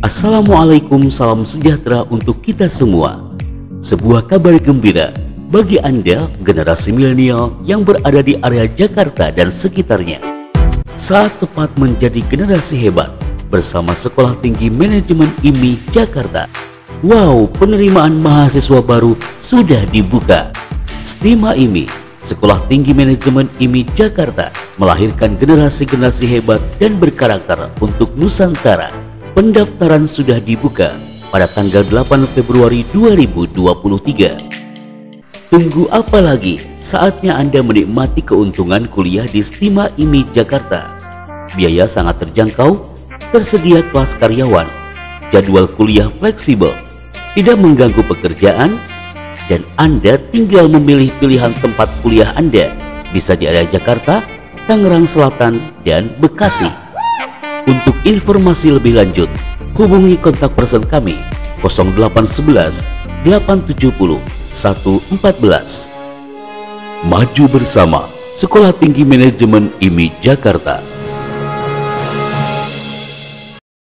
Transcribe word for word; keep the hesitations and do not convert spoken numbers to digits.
Assalamualaikum, salam sejahtera untuk kita semua. Sebuah kabar gembira bagi Anda generasi milenial yang berada di area Jakarta dan sekitarnya. Saat tepat menjadi generasi hebat bersama Sekolah Tinggi Manajemen I M I Jakarta. Wow, penerimaan mahasiswa baru sudah dibuka. STIMA I M I, Sekolah Tinggi Manajemen I M I Jakarta, melahirkan generasi-generasi hebat dan berkarakter untuk Nusantara. Pendaftaran sudah dibuka pada tanggal delapan Februari dua ribu dua puluh tiga. Tunggu apa lagi? Saatnya Anda menikmati keuntungan kuliah di STIMA I M I Jakarta. Biaya sangat terjangkau, tersedia kelas karyawan, jadwal kuliah fleksibel, tidak mengganggu pekerjaan, dan Anda tinggal memilih pilihan tempat kuliah Anda, bisa di area Jakarta, Tangerang Selatan, dan Bekasi. Untuk informasi lebih lanjut, hubungi kontak person kami nol delapan satu satu delapan tujuh nol satu empat belas. Maju bersama Sekolah Tinggi Manajemen I M I Jakarta.